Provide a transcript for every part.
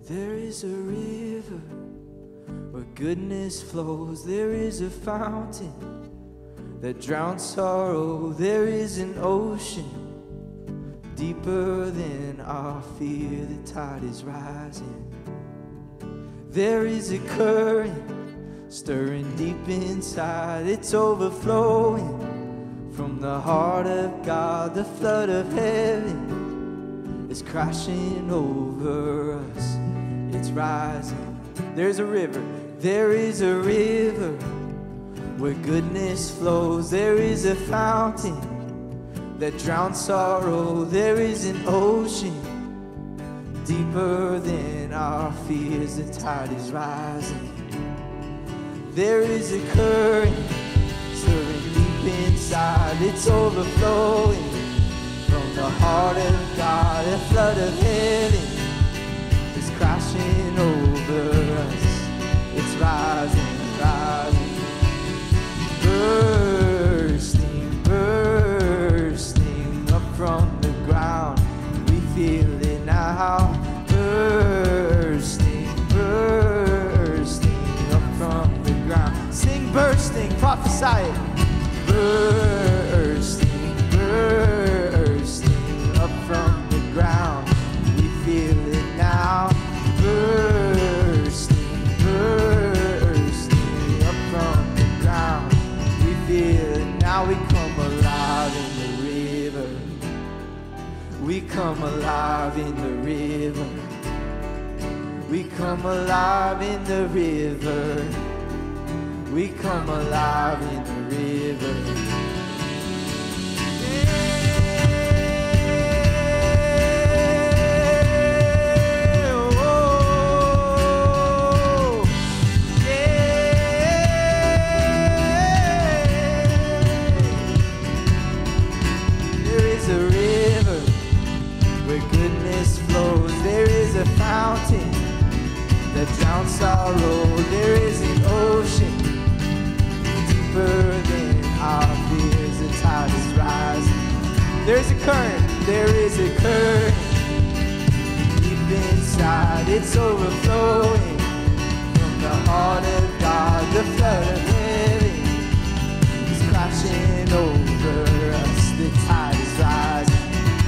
There is a river where goodness flows. There is a fountain that drowns sorrow. There is an ocean deeper than our fear. The tide is rising. There is a current stirring deep inside. It's overflowing from the heart of God. The flood of heaven is crashing over us. It's rising. There's a river. There is a river where goodness flows. There is a fountain that drowns sorrow. There is an ocean deeper than our fears. The tide is rising. There is a current stirring deep inside. It's overflowing from the heart of God. A flood of heaven is crashing over us. It's rising, rising, bursting, bursting up from the ground. We feel it now, bursting, bursting up from the ground. Sing bursting, prophesy it. Bursting, bursting up from the ground. We feel it now, bursting, bursting up from the ground. We feel it now. We come alive in the river. We come alive in the river. We come alive in the river. We come alive in the river. Fountain that drowns sorrow. There is an ocean deeper than our fears. The tide is rising. There's a current. There is a current deep inside. It's overflowing from the heart of God. The flood of heaven is crashing over us. The tide is rising.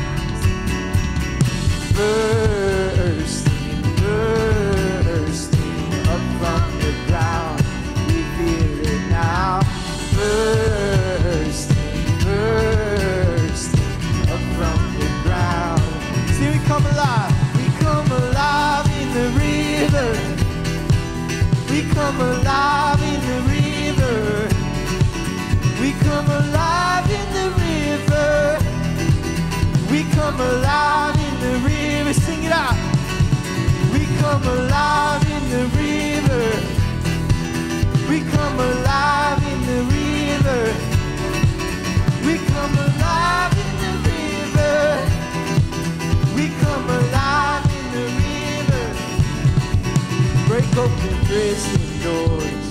Bursting, bursting up from the ground. We feel it now. Bursting, bursting up from the ground. See, we come alive. We come alive in the river. We come alive in the river. We come alive in the river. We come alive in the river. Sing it out. We come alive in the river. We come alive in the river. We come alive in the river. We come alive in the river. Break open prison doors.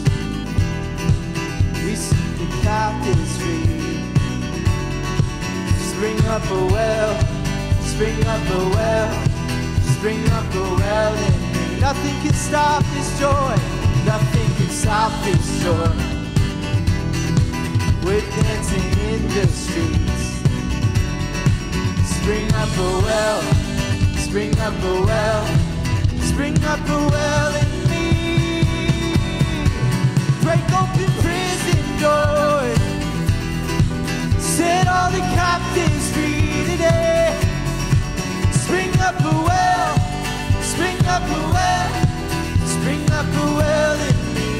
We set the captives free. Spring up a well. Spring up a well. Spring up a well in me. Nothing can stop this joy. Nothing can stop this joy. We're dancing in the streets. Spring up a well. Spring up a well. Spring up a well in me. Break open prison doors. Set all the captives free today. Spring up a well, spring up a well, spring up a well in me.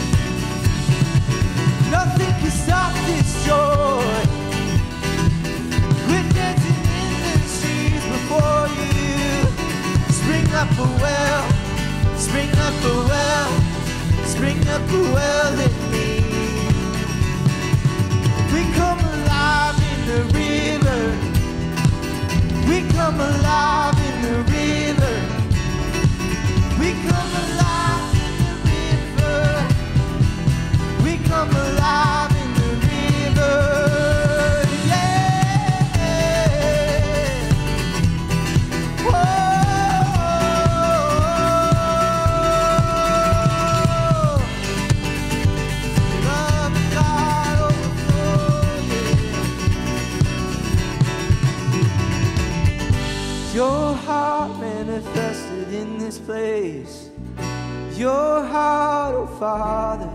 Nothing can stop this joy. We're dancing in the streets before you. Spring up a well, spring up a well, spring up a well in me. We come alive in the river. We come alive in the river. We come alive in the river. We come alive in the river. Yeah. Whoa. this place. Your heart, oh Father,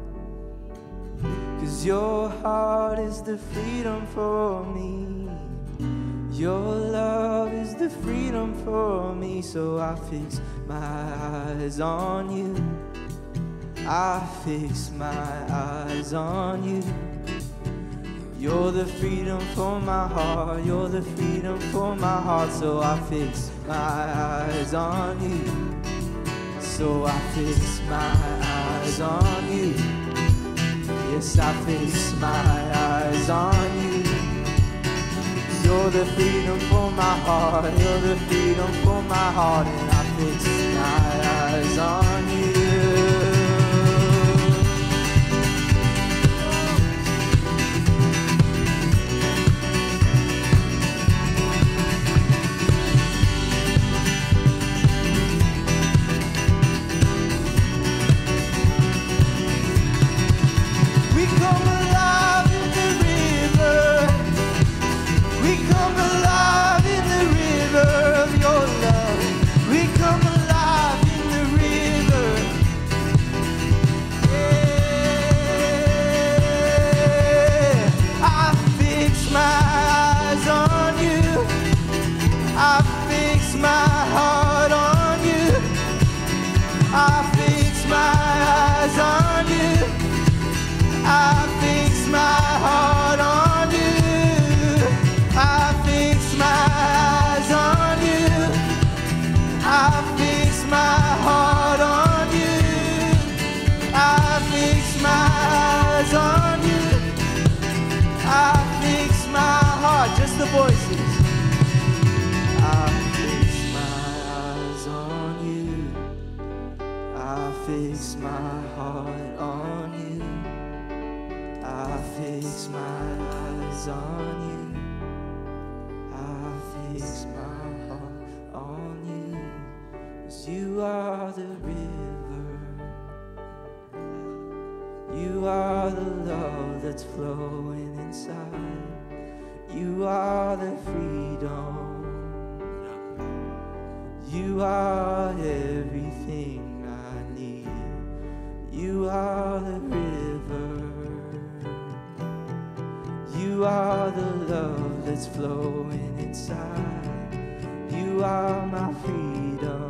'cause your heart is the freedom for me. Your love is the freedom for me. So I fix my eyes on you. I fix my eyes on you. You're the freedom for my heart. You're the freedom for my heart. So I fix my eyes on you. So I fix my eyes on you. Yes, I fix my eyes on you. You're the freedom for my heart. You're the freedom for my heart. And I fix my eyes on you. Voices. I fix my eyes on you. I fix my heart on you. I fix my eyes on you. I fix my heart on you. 'Cause you are the river. You are the love that's flowing inside. You are the freedom. You are everything I need. You are the river. You are the love that's flowing inside. You are my freedom.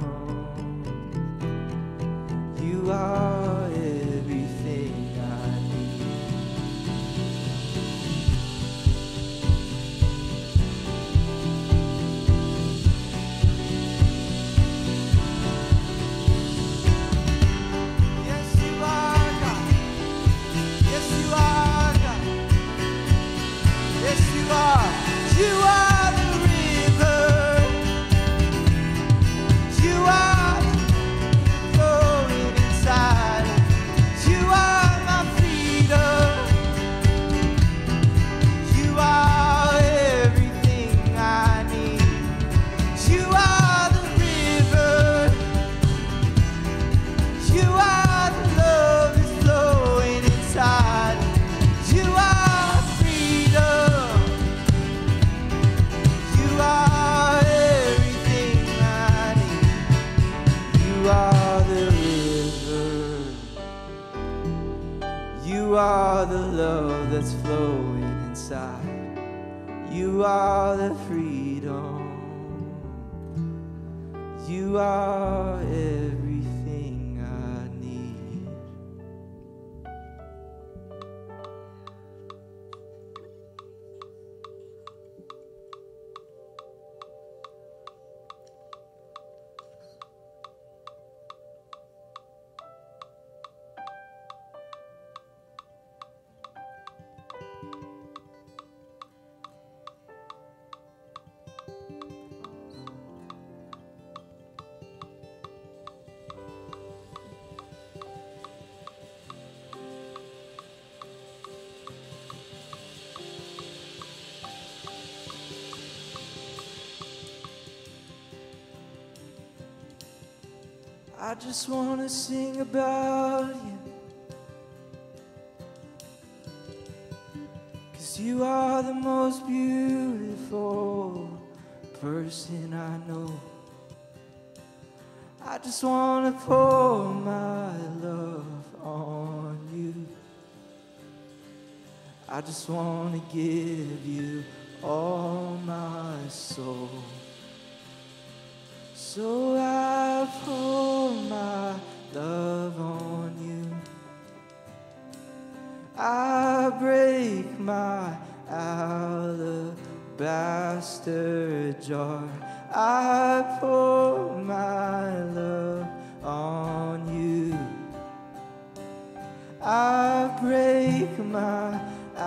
You are everything I need. You are the river. You are flowing inside. You are my freedom. You are everything I need. You are the river. You are the love that's flowing inside. You are freedom. You are everything I need. You are the river. You are the love that's flowing inside. You are the freedom. You are everything I need. I just want to sing about you, 'cause you are the most beautiful person I know. I just want to pour my love on you. I just want to give you all my soul. So I pour my love on you. I break my alabaster jar. I pour my love on you. I break my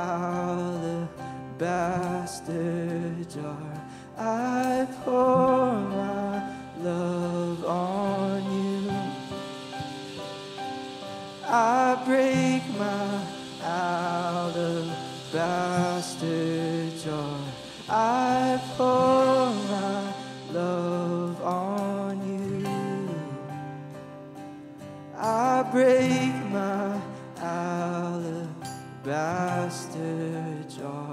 alabaster jar. I pour my love on you. I break my alabaster jar. I pour my love on you. I break my alabaster jar.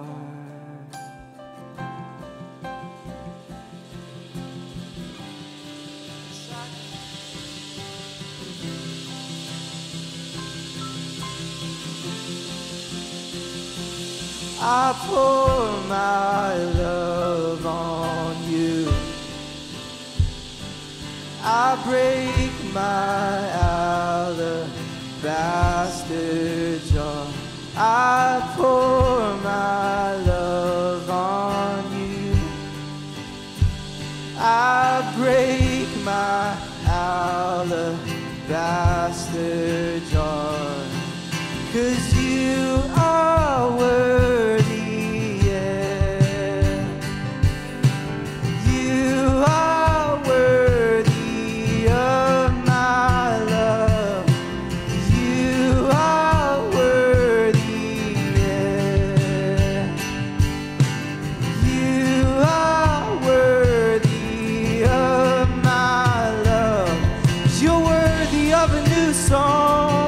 I pour my love on you. I break my alabaster jar. I pour my love on you. I break my alabaster jar. 'Cause you are worthy, yeah. You are worthy of my love. You are worthy, yeah. You are worthy of my love. You're worthy of a new song.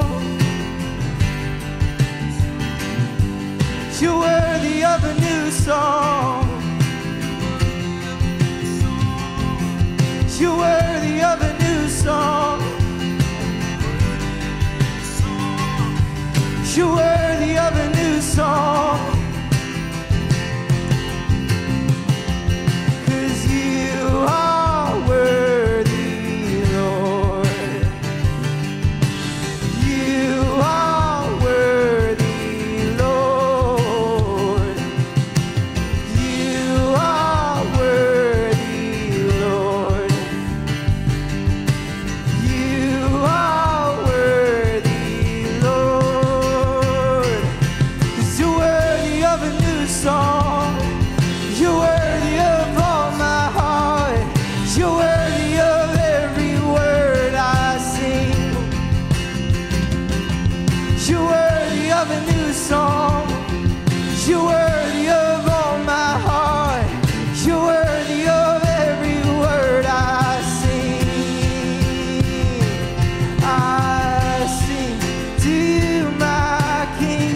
You're worthy of a new song. You're worthy of a new song. You're worthy of a new song. 'Cause you are worthy, Lord. You are worthy, Lord. You are worthy, Lord. You are worthy, Lord. 'Cause you're worthy of a new song. You're worthy of all my heart. You're worthy of every word I sing. You're worthy of a new song. You're worthy of all my heart. You're worthy of every word I sing. I sing to you, my King.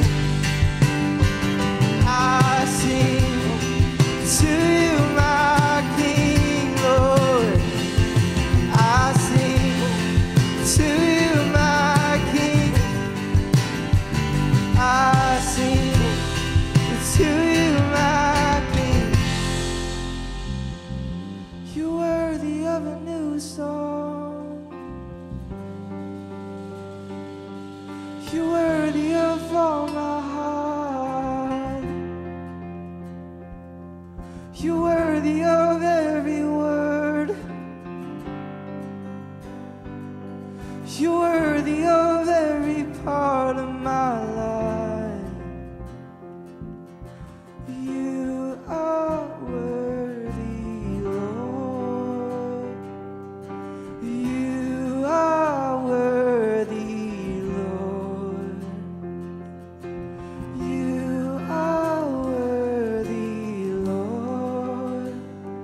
I sing to you, my King, Lord. I sing to you, my King. I sing to you, my King. You're worthy of a new song. You're worthy of all my heart. You're worthy of every word. You're worthy of every part of my life. You are worthy, Lord. You are worthy, Lord. You are worthy, Lord.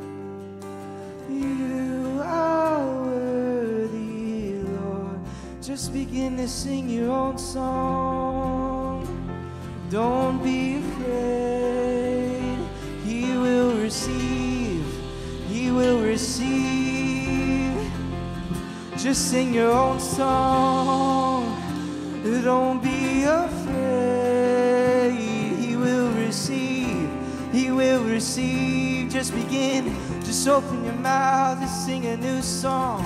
You are worthy, Lord. Just begin to sing your own song. Don't be afraid. He will receive. He will receive. Just sing your own song. Don't be afraid. He will receive. He will receive. Just begin. Just open your mouth and sing a new song.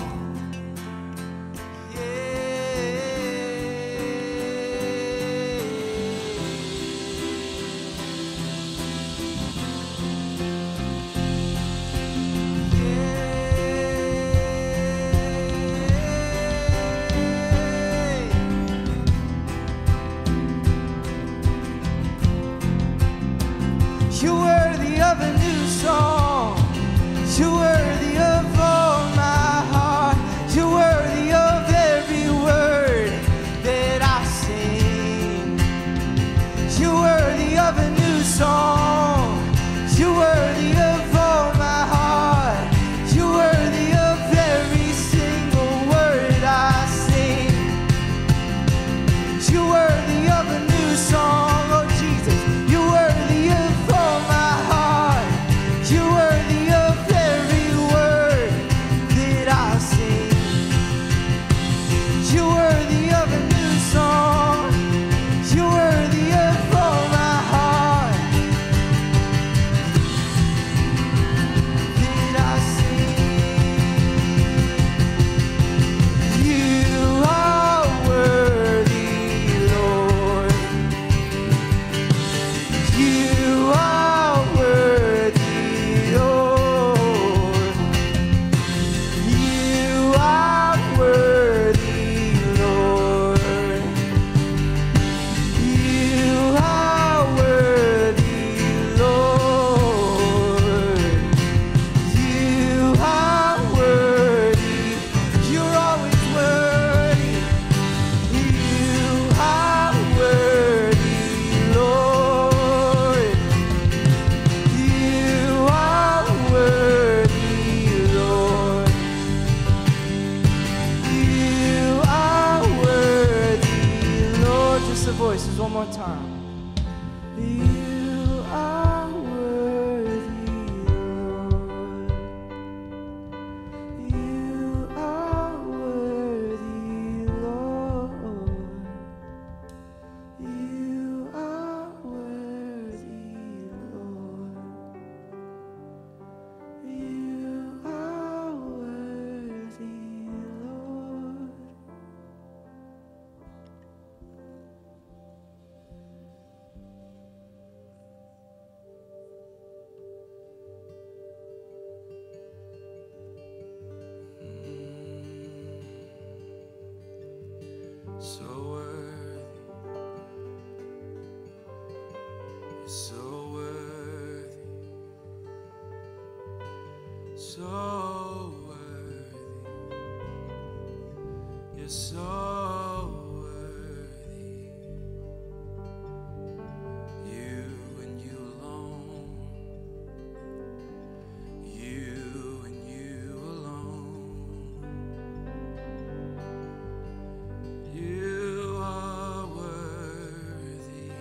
You're worthy of a new song. You're worthy of all my heart. You're worthy of every word that I sing. You're worthy of a new song. You're worthy of all my heart. You're worthy of every single word I sing. You're worthy of a new song, oh Jesus. You're worthy of all my heart. You're worthy of every word that I sing. You're worthy of a new song. You're worthy of all my heart that I sing. You are worthy, Lord. You are worthy, Lord. You are worthy, Lord. You are worthy, Lord. You are worthy. You're always worthy. You are worthy, Lord. You are worthy, Lord. You are worthy, Lord. Just the voices one more time. You are worthy, Lord. You are worthy, Lord. You are worthy, Lord. You are worthy, Lord. So worthy, you're so worthy, so worthy, you're so worthy. You and you alone, you and you alone. You are worthy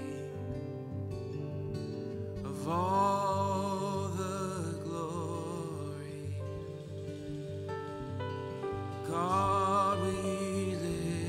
of all the glory. God, we lift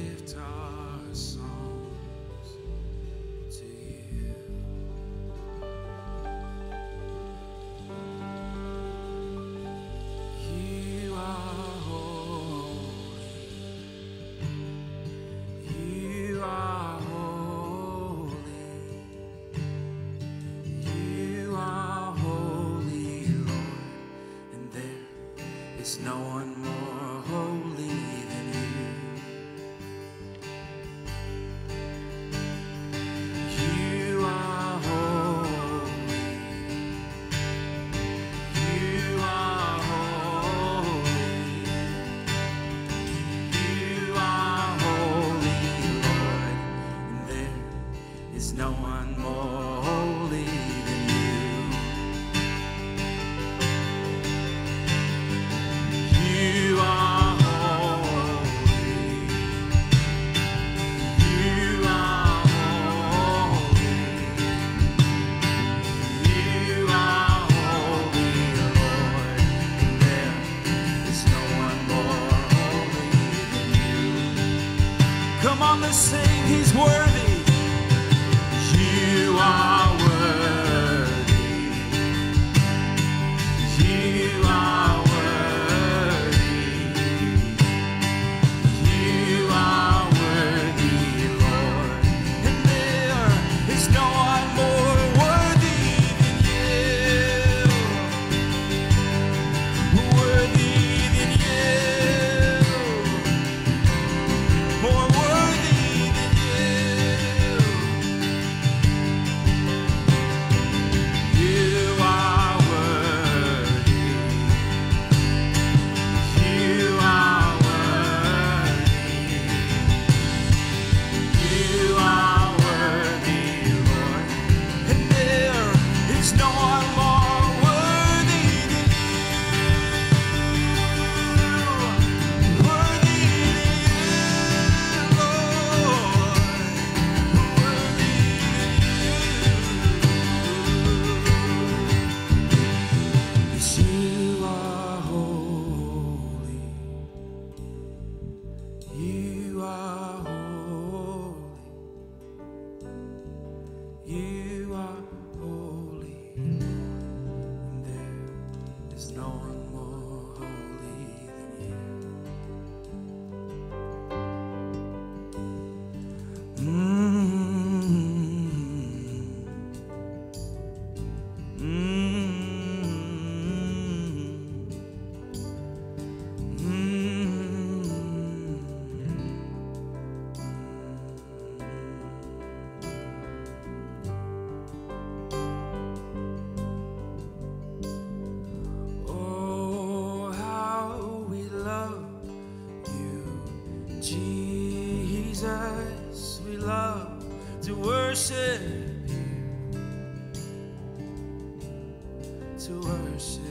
to worship.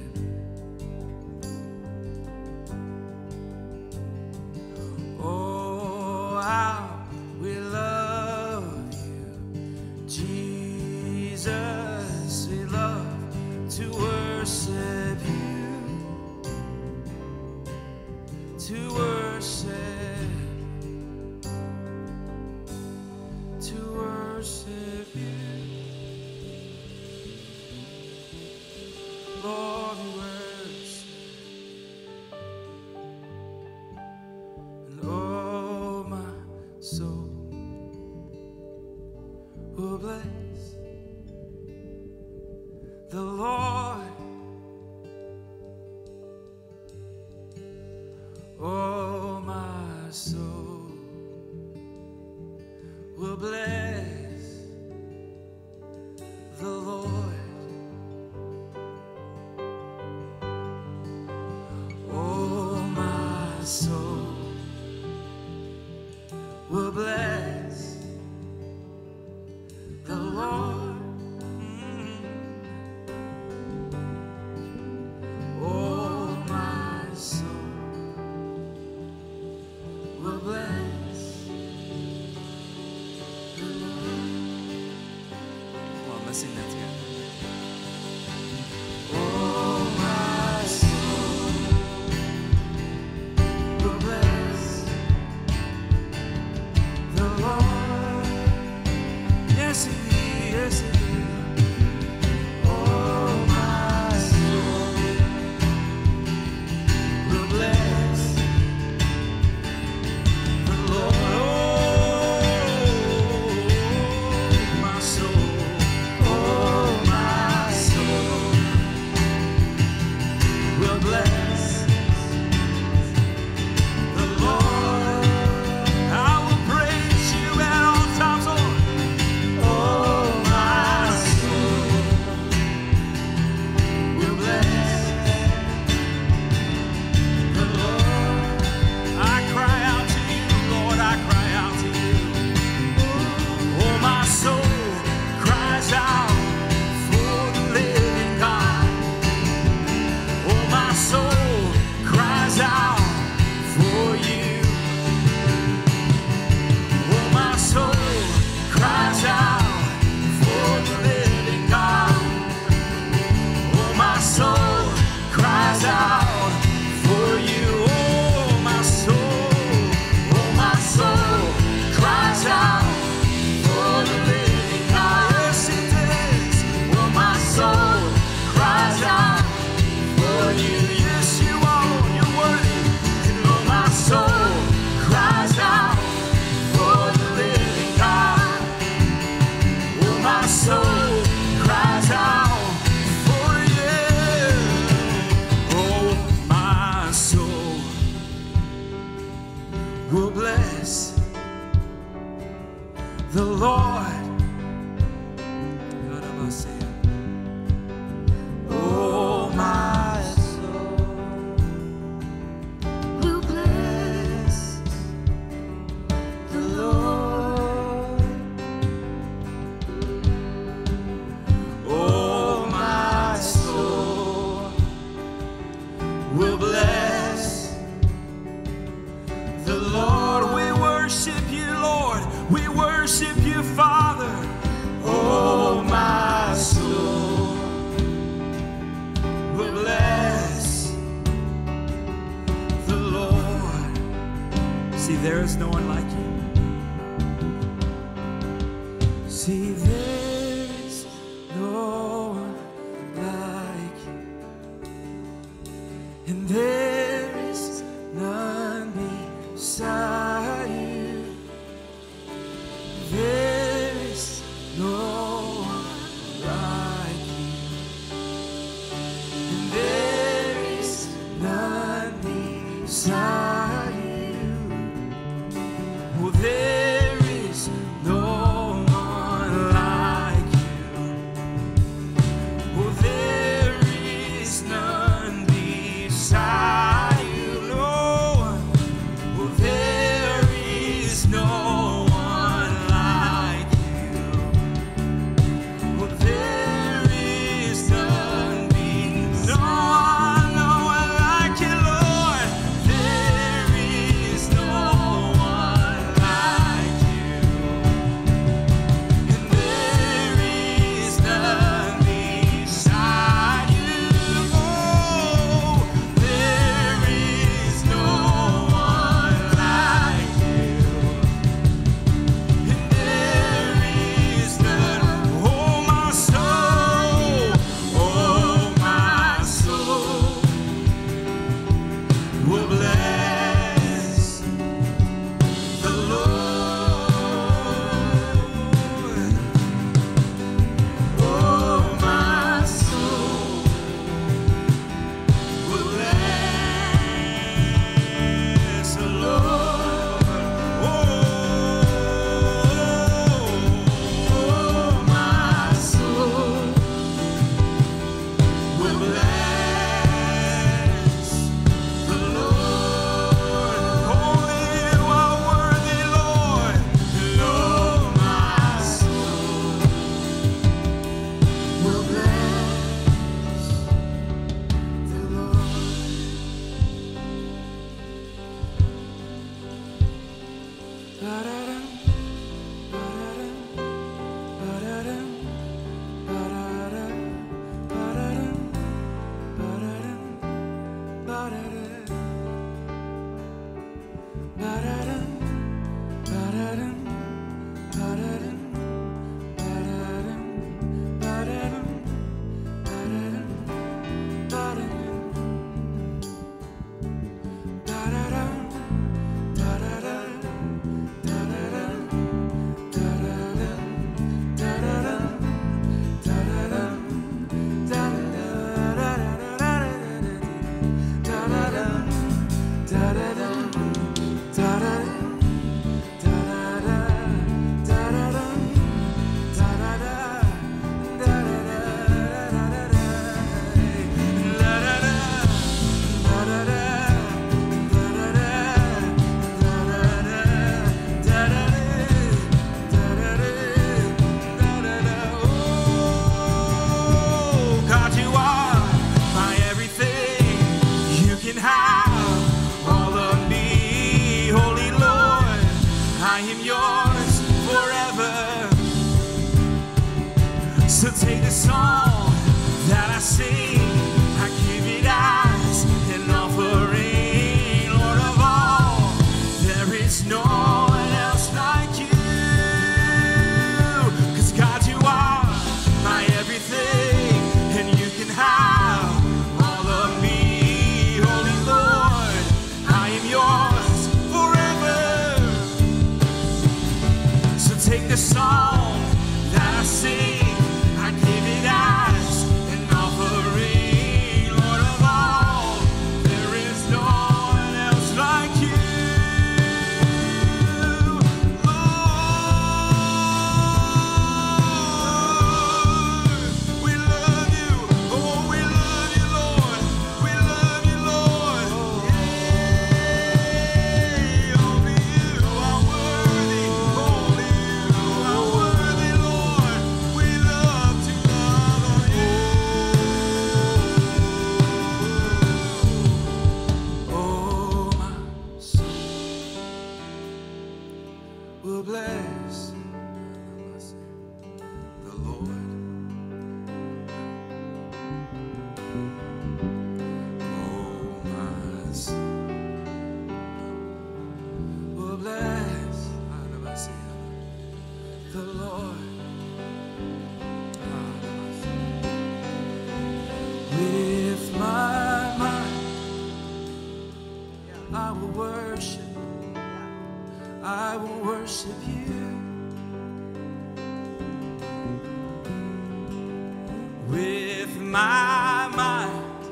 Oh, how we love you, Jesus. We love to worship you, to worship, to worship you. Lord, we worship. And oh, my soul will bless the Lord. Oh, my soul will bless the Lord. Oh, my soul will bless the Lord. Oh, my soul will bless the Lord. Come on, let's sing that together. Oh, my soul will bless the Lord. Yes, it will. Yes, it will. Oh, my soul will bless the Lord. Oh, my soul. Oh, my soul will bless the Lord. I will praise you at all times, Lord. Oh, my soul will bless the Lord. I cry out to you, Lord. I cry out to you. Oh, my soul cries out for the living God. Oh, my soul cries out for you. Oh, my soul cries out for the living God. Oh, my soul cries out for you. Oh, my soul cries out for the living God. Yes, it is. Oh, my soul cries out for you. Yes, you are, Lord. You're worthy. And oh, my soul cries out for the living God. Oh, my soul cries out for you. Oh, my soul will bless the Lord. Oh, my soul will bless the Lord. Oh, my soul will bless the Lord. We worship you, Lord. We worship you, Father. Oh, my soul will bless the Lord. See, there is no one like you. See, there is no one like you. And there is none beside you. There is no one like you. And there is none beside you. So take the song that I sing, I give it as an offering, Lord of all. There is no one else like you. 'Cause God, you are my everything, and you can have all of me. Holy Lord, I am yours forever. So take the song that I sing, I give it as an offering, Lord of all. There is no one else like you. Lord, we love you. Oh, we love you, Lord. We love you, Lord. Yeah, only you are worthy. Only you are worthy, Lord. We love to love on you. Oh, my soul will bless the Lord. Oh, my soul will bless the Lord. With my mind, I will worship. I will worship you. With my mind,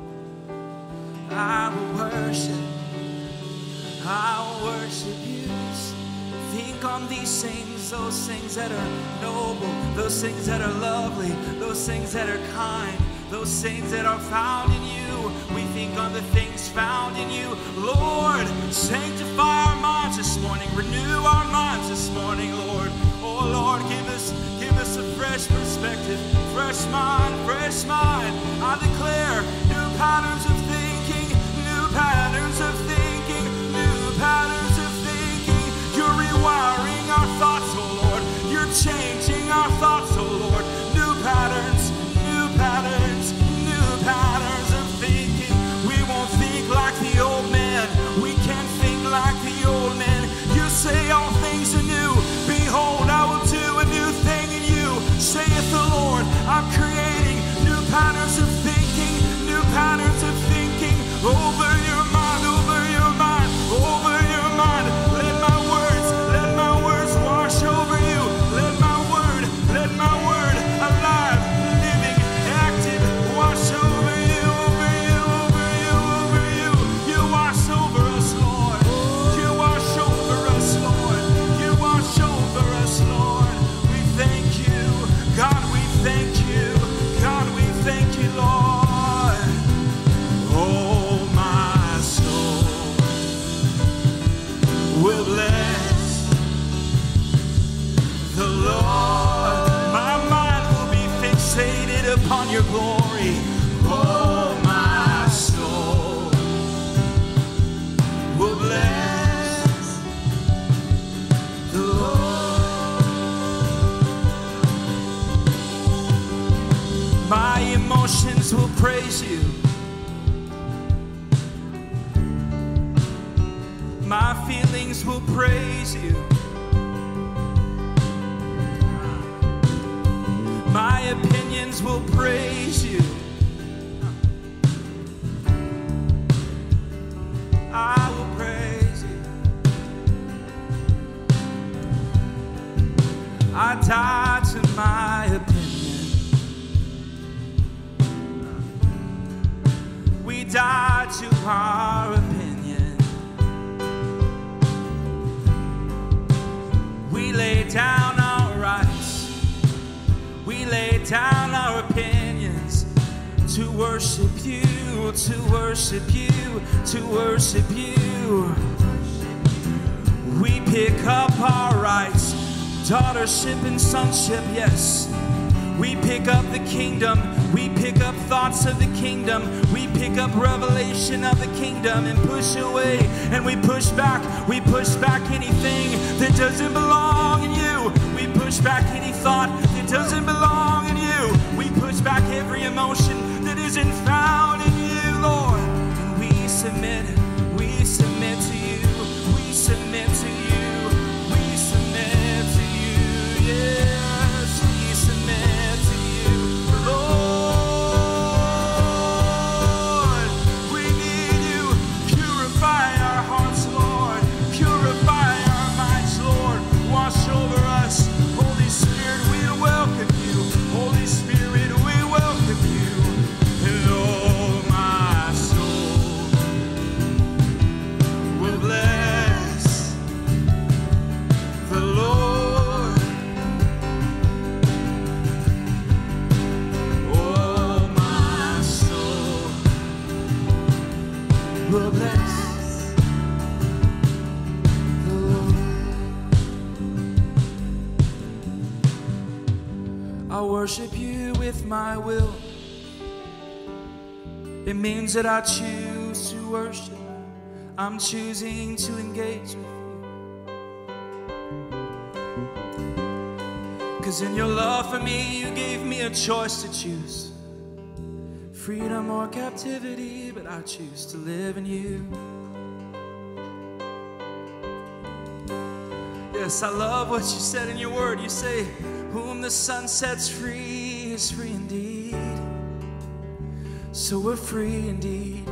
I will worship. I will worship you. Think on these things, those things that are noble, those things that are lovely, those things that are kind, those things that are found in you. We think on the things found in you. Lord, sanctify our minds this morning. Renew our minds this morning, Lord. Oh, Lord, give us a fresh perspective, fresh mind, fresh mind. I declare new patterns of thinking, new patterns of thinking, new patterns of thinking. You're rewiring our thoughts, oh Lord. You're changing our thoughts, oh Lord. New patterns, new patterns, new patterns of thinking. We won't think like the old man. We can't think like the old man. You say all things are new. Behold, I will do a new thing in you, saith the Lord. I'm creating new patterns of thinking, new patterns of thinking over your mind, over your mind, over your mind. Let my words wash over you. Let my word alive, living, active, wash over you, over you, over you, over you. You wash over us, Lord. You wash over us, Lord. You wash over us, Lord. We thank you, God. We thank you, God. We thank you, Lord. Oh, my soul will bless the Lord. My mind will be fixated upon your glory. Oh, my soul will bless the Lord. My emotions will praise you. My feelings will praise you. My opinions will praise you. I will praise you. I die to my opinion. We die to our opinion. We lay down our rights. We lay down our opinions to worship you, to worship you, to worship you. We pick up our rights, daughtership and sonship, yes. We pick up the kingdom, we pick up thoughts of the kingdom, we pick up revelation of the kingdom and push away and we push back anything that doesn't belong in you. We push back any thought that doesn't belong in isn't found in you, Lord. And we submit to you, we submit to you, we submit to you, yes, we submit to you, Lord. We need you. Purify our hearts, Lord. Purify our minds, Lord. Wash over us. Holy Spirit, we welcome you. Holy Spirit, we welcome you. And oh, my soul will bless the Lord. Oh, my soul will bless the Lord. I worship you with my will. It means that I choose to worship. I'm choosing to engage with you. 'Cause in your love for me, you gave me a choice to choose. Freedom or captivity, but I choose to live in you. Yes, I love what you said in your word. You say, whom the sun sets free is free indeed. So we're free indeed.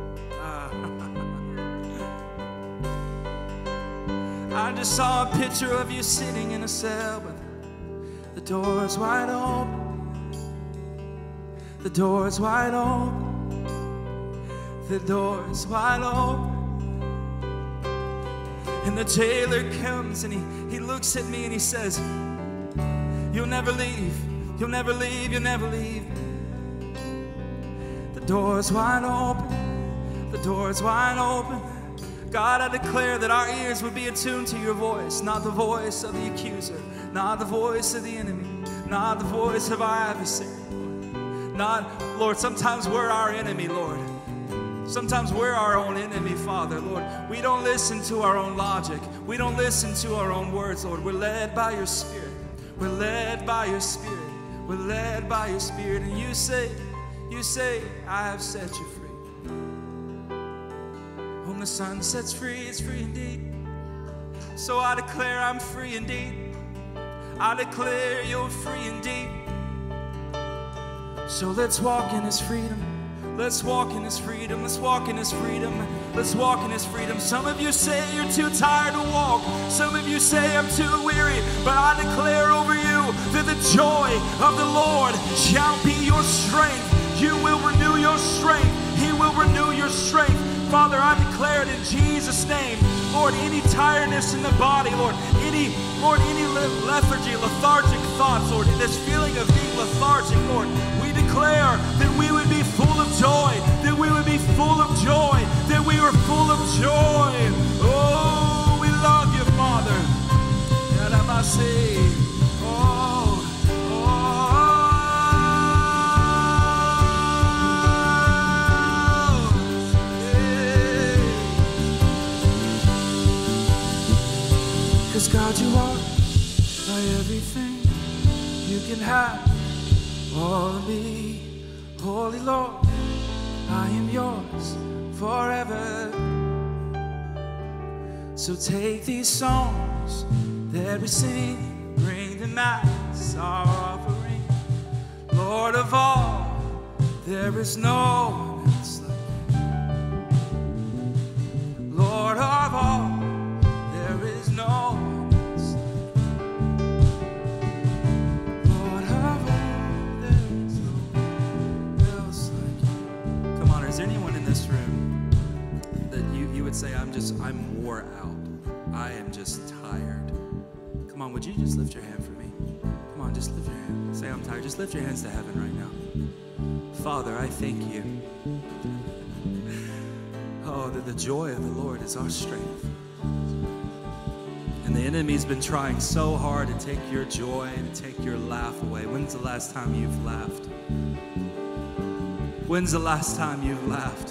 I just saw a picture of you sitting in a cell, but the door's wide open. The door's wide open. The door's wide open. And the jailer comes and he looks at me and he says, you'll never leave, you'll never leave, you'll never leave. The door's wide open. The door's wide open. God, I declare that our ears would be attuned to your voice, not the voice of the accuser, not the voice of the enemy, not the voice of our adversary. Not, Lord, sometimes we're our enemy, Lord. Sometimes we're our own enemy, Father, Lord. We don't listen to our own logic. We don't listen to our own words, Lord. We're led by your Spirit. We're led by your Spirit. We're led by your Spirit. And you say, I have set you free. Whom the sun sets free is free indeed. So I declare I'm free indeed. I declare you're free indeed. So let's walk in his freedom. Let's walk in his freedom. Let's walk in his freedom. Let's walk in his freedom. Some of you say you're too tired to walk. Some of you say I'm too weary. But I declare over you that the joy of the Lord shall be your strength. You will renew your strength. He will renew your strength. Father, I declare it in Jesus' name. Lord, any tiredness in the body, Lord, any lethargy, lethargic thoughts, Lord, this feeling of being lethargic, Lord, we declare that we would be full of joy, that we would be full of joy, that we are full of joy. Oh, we love you, Father. Because God, you are my everything. You can have all of me. Holy Lord, I am yours forever. So take these songs that we sing, bring them as our offering. Lord of all, there is no one else like you. Lord of all, there is no one else like you. Lord of all, there is no one else like you. Come on, is there anyone in this room that you would say, I'm wore out. I am just tired. Come on, would you just lift your hand for me? Come on, just lift your hand. Say, I'm tired. Just lift your hands to heaven right now. Father, I thank you. Oh, that the joy of the Lord is our strength. And the enemy's been trying so hard to take your joy and take your laugh away. When's the last time you've laughed? When's the last time you've laughed?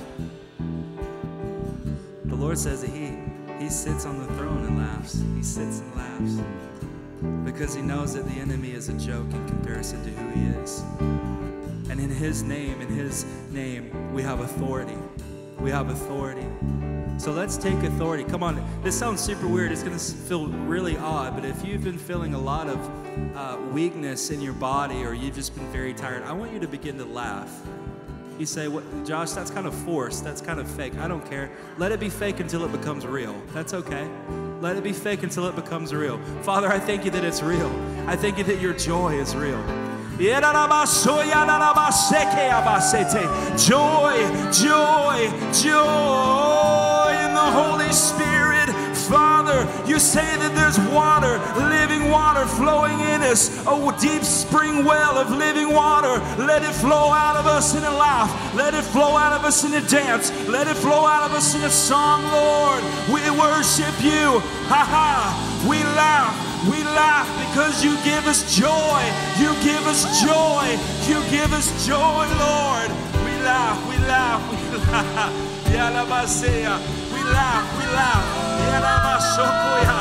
The Lord says that He sits on the throne and laughs. He sits and laughs because He knows that the enemy is a joke in comparison to who He is. And in his name, we have authority. We have authority. So let's take authority. Come on, this sounds super weird. It's going to feel really odd, but if you've been feeling a lot of weakness in your body, or you've just been very tired, I want you to begin to laugh. You say, "What, Josh, that's kind of forced. That's kind of fake." I don't care. Let it be fake until it becomes real. That's okay. Let it be fake until it becomes real. Father, I thank you that it's real. I thank you that your joy is real. Joy, joy, joy in the Holy Spirit. Father, you say that there's water, living water flowing in us, a deep spring well of living water. Let it flow out of us in a laugh. Let it flow out of us in a dance. Let it flow out of us in a song, Lord. We worship you. Ha ha. We laugh. We laugh because you give us joy. You give us joy. You give us joy, Lord. We laugh. We laugh. We laugh. Yalabasea. We laugh. We laugh. Yalabasokoya.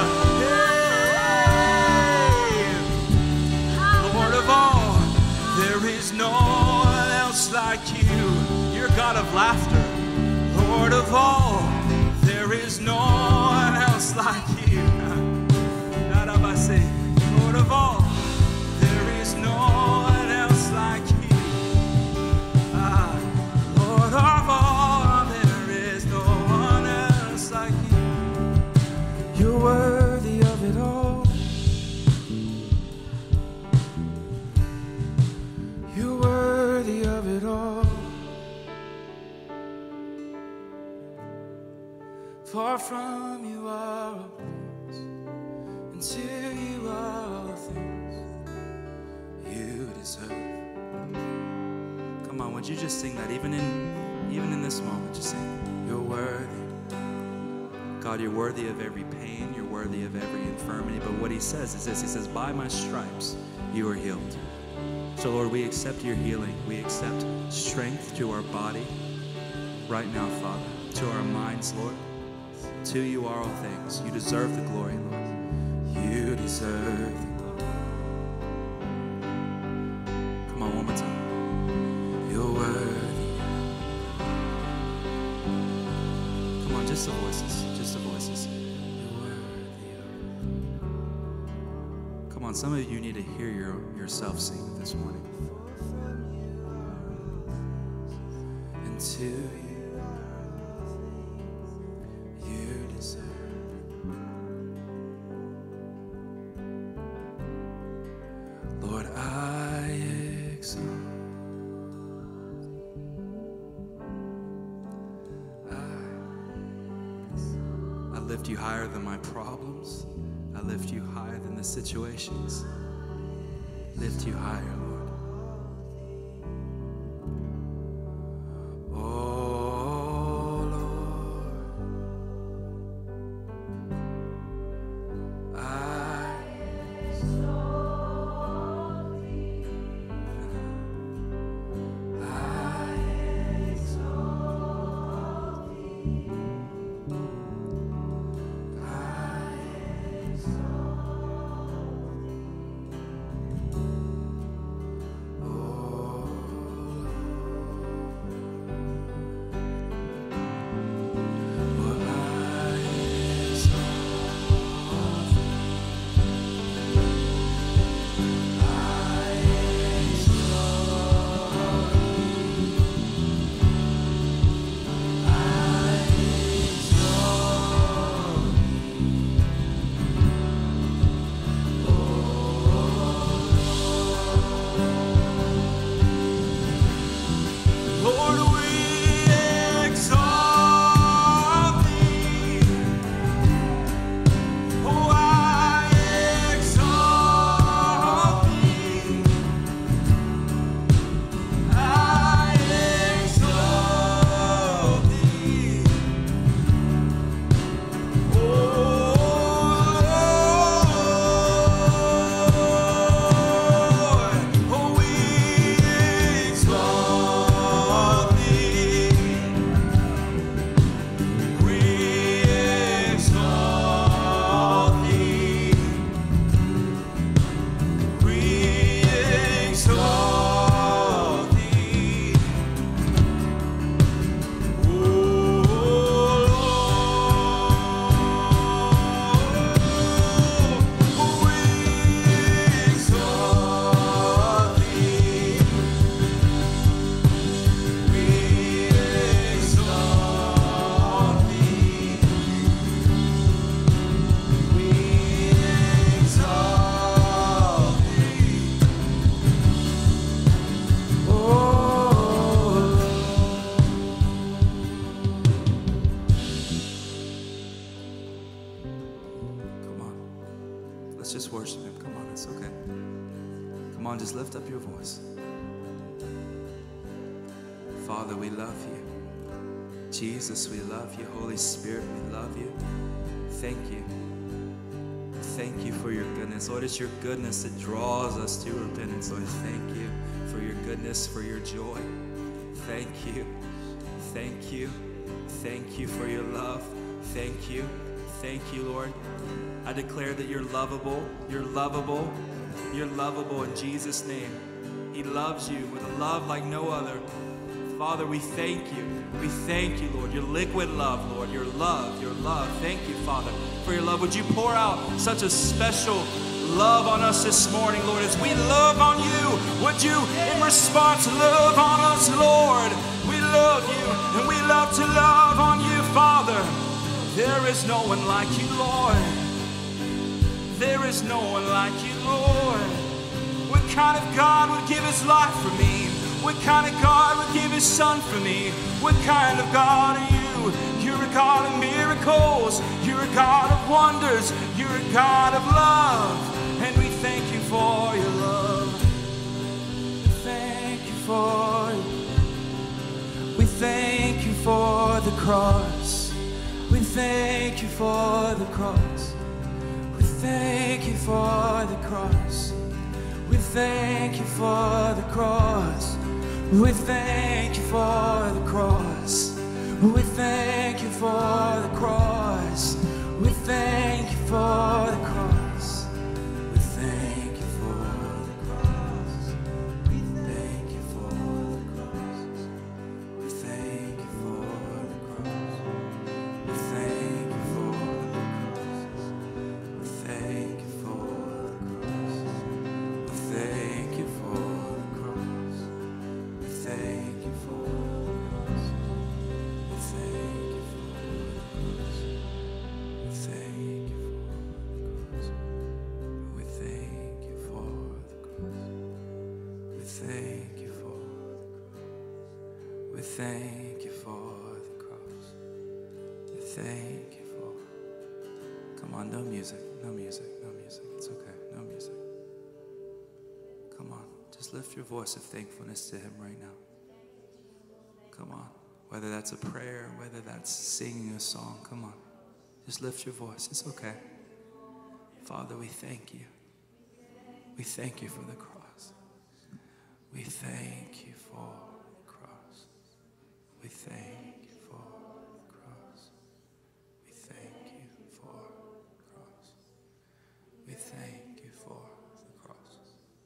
Hey. Lord of all, there is no one else like you. You're God of laughter. Lord of all, there is no one else like you. Lord of all, there is no one else like you. Lord of all, there is no one else like you. You're worthy of it all. You're worthy of it all. Far from you are all things, and to you are all things you deserve. Come on, would you just sing that? Even in this moment, just sing, you're worthy. God, you're worthy of every pain. You're worthy of every infirmity. But what he says is this. He says, by my stripes, you are healed. So, Lord, we accept your healing. We accept strength to our body right now, Father, to our minds, Lord. To you are all things. You deserve the glory, Lord. You deserve the glory. Come on, one more time. You're worthy. Come on, just the voices. Just the voices. You're worthy. Come on, some of you need to hear yourself sing this morning. And to you. Lord, I exalt. I lift you higher than my problems. I lift you higher than the situations. Lift you higher, Lord. Oh, Lord. I exalt thee. I exalt thee. I exalt thee. Come on, just lift up your voice. Father, we love you. Jesus, we love you. Holy Spirit, we love you. Thank you. Thank you for your goodness. Lord, it's your goodness that draws us to repentance. Lord, thank you for your goodness, for your joy. Thank you. Thank you. Thank you for your love. Thank you. Thank you, Lord. I declare that you're lovable. You're lovable. You're lovable in Jesus' name. He loves you with a love like no other. Father, we thank you. We thank you, Lord. Your liquid love, Lord. Your love, your love. Thank you, Father, for your love. Would you pour out such a special love on us this morning, Lord, as we love on you? Would you, in response, love on us, Lord? We love you, and we love to love on you, Father. There is no one like you, Lord. There is no one like you, Lord. What kind of God would give his life for me? What kind of God would give his son for me? What kind of God are you? You're a God of miracles. You're a God of wonders. You're a God of love. And we thank you for your love. We thank you for it. We thank you for the cross. We thank you for the cross. We thank you for the cross. We thank you for the cross. We thank you for the cross. We thank you for the cross. We thank you for the cross. We thank you for the cross. We thank you for the cross. We thank you for the cross. We thank you for the cross. We thank you for the cross. We thank you for the cross. We thank you for the cross. We thank you for the cross. We thank you for the cross. We thank you for the cross. We thank you for the cross. We thank you for. Come on, no music, no music, no music. It's okay, no music. Come on, just lift your voice of thankfulness to him right now. Come on, whether that's a prayer, whether that's singing a song, come on. Just lift your voice, it's okay. Father, we thank you. We thank you for the cross. We thank you for the cross. We thank you for the cross. We thank you for the cross. We thank you for the cross.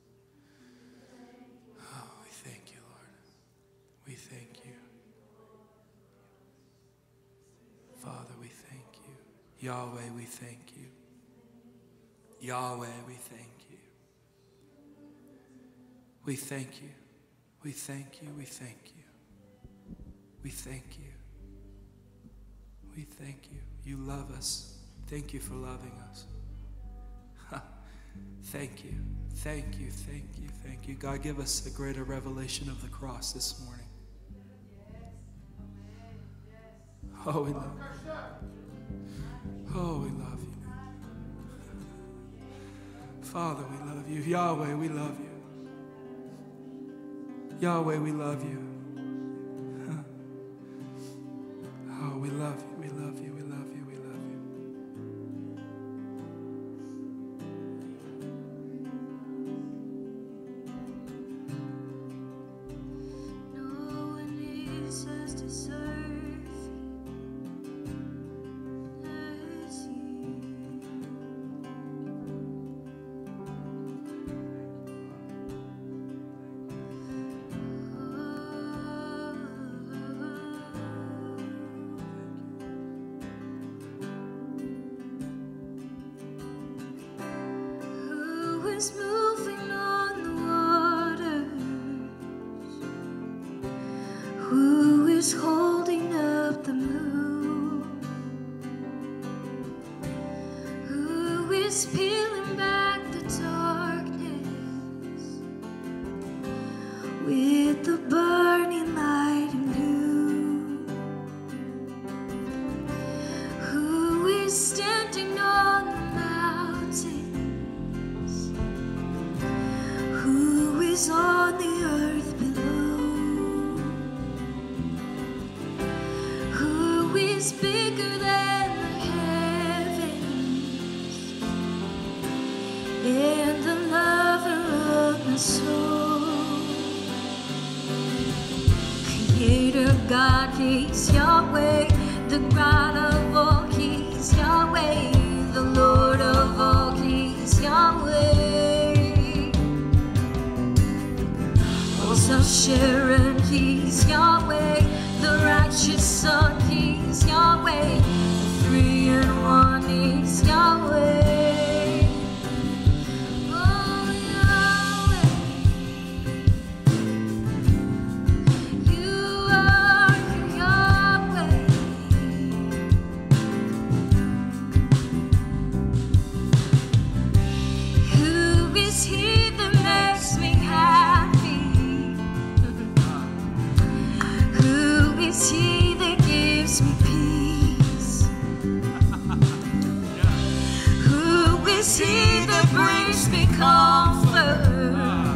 Oh, we thank you, Lord. We thank you. Father, we thank you. Yahweh, we thank you. Yahweh, we thank you. We thank you. We thank you. We thank you. We thank you. We thank you. You love us. Thank you for loving us. Thank you. Thank you. Thank you. Thank you. God, give us a greater revelation of the cross this morning. Oh, we love you. Oh, we love you. Father, we love you. Yahweh, we love you. Yahweh, we love you. Oh, we love you. We love you. We love you. We love you. No one is as deserving as you. Who is moving on the waters? Who is holding up the moon? Who is peeling back the darkness with the burning light and blue? Who is standing on the mountains? Who bigger than the heavens, and the lover of my soul. Creator God, He's Yahweh, the God of all, He's Yahweh, the Lord of all, He's Yahweh. Rose of Sharon, He's Yahweh, the righteous Son, He's Yahweh, the 3 in 1, He's Yahweh. Oh, Yahweh, you are Yahweh. Who is He that makes me happy? Who is He that gives me peace? Who is He that brings me comfort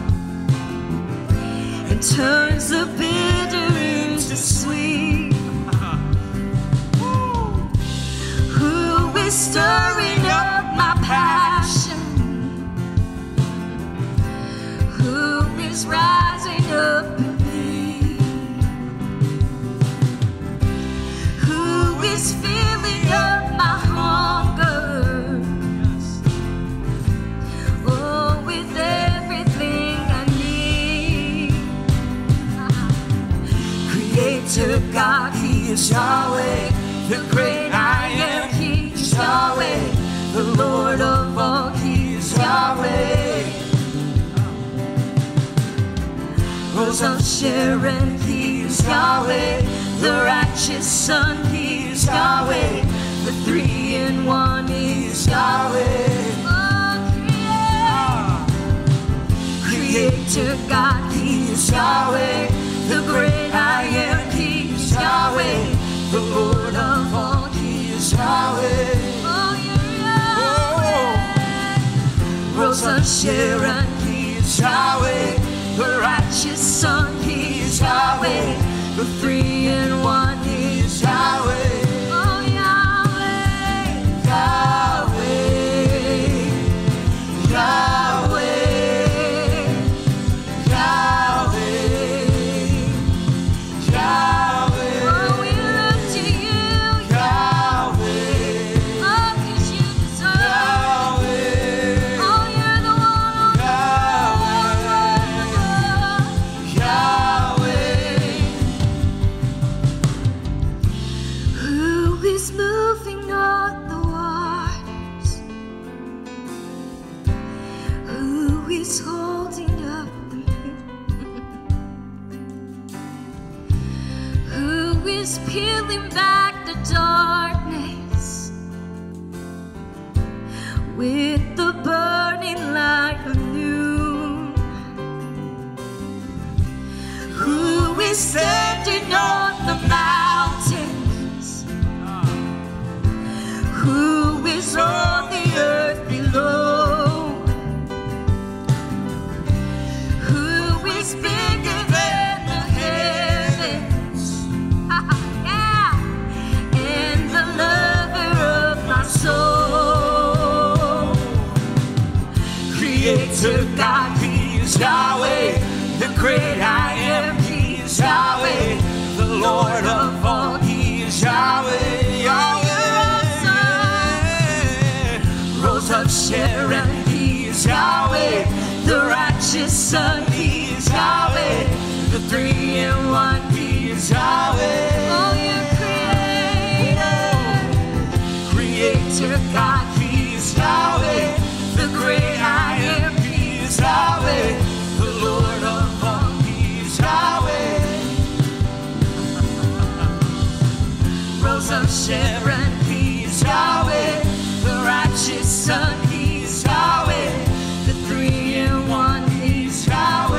and turns the bitter into sweet? Who is stirring up my passion? Who is rising up in me? Who is filling up my hunger? Oh, with everything I need. Creator God, He is Yahweh, the great I am, He is Yahweh, the Lord of all, He is Yahweh. Rose of Sharon, He is Yahweh, the righteous Son, He is Yahweh, the 3 in 1, He is Yahweh. Oh, Creator God, He is Yahweh, the great I am, He is Yahweh, the Lord of all, He is Yahweh. Oh, you're Yahweh. Rose of Sharon, He is Yahweh, the righteous Son, He is Yahweh, the 3 in 1, He is Yahweh. Oh, Yahweh, Yahweh, Yahweh, Yahweh, Yahweh. Oh, we look to you, Yahweh. Oh, 'cause you deserve it. Oh, you're the one, who is moving on the waters? Who is holding up the moon? Who is peeling back the darkness with the burning light of noon? Who is standing on the mountains? Who is on the earth below? Who is bigger than the heavens? Yeah. And the lover of my soul. Creator God, He is Yahweh, the great I am, He is Yahweh, the Lord of all, He is Yahweh, Yahweh. Rose of Sharon, He is Yahweh, the righteous Son, He is Yahweh, the 3 in 1, He is Yahweh. Oh, you're Creator God, He is Yahweh, the great I am, He is Yahweh, the Lord of all, He is Yahweh. Rose of Sharon, He is Yahweh, the righteous Son, He is Yahweh, the 3 in 1, He is Yahweh.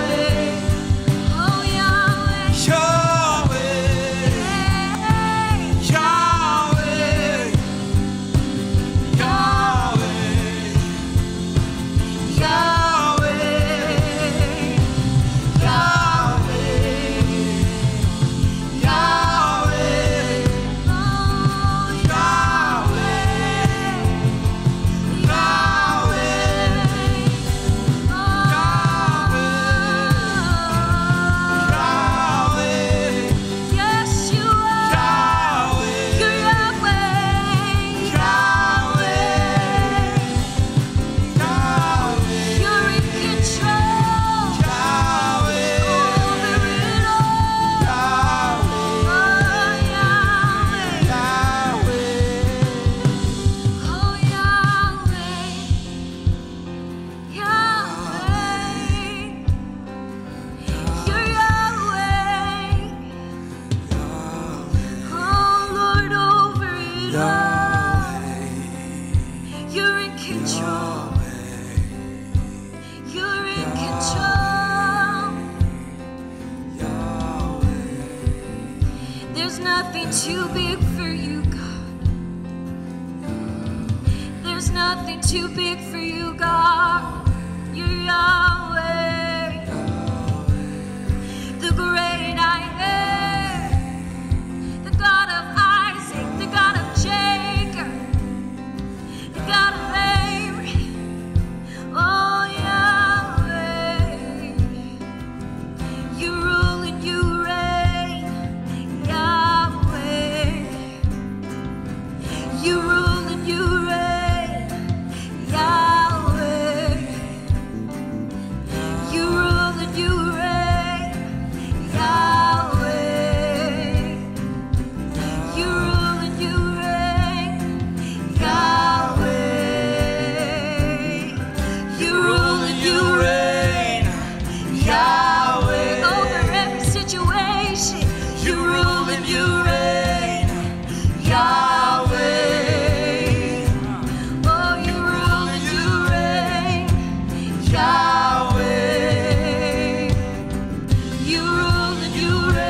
There's nothing too big for you, God. There's nothing too big for you, God. You're Yahweh, the great I am, the God of Isaac, the God of Jacob, the God of Abraham. Oh, Yahweh, you rule and you reign. Yahweh, you rule and you reign. Yahweh, you rule and you reign. Yahweh, you rule and you reign. Yahweh, you rule and you reign. Yahweh, over every situation, you rule and you reign. Yahweh, oh, you rule and you reign. Yahweh, you rule and you reign.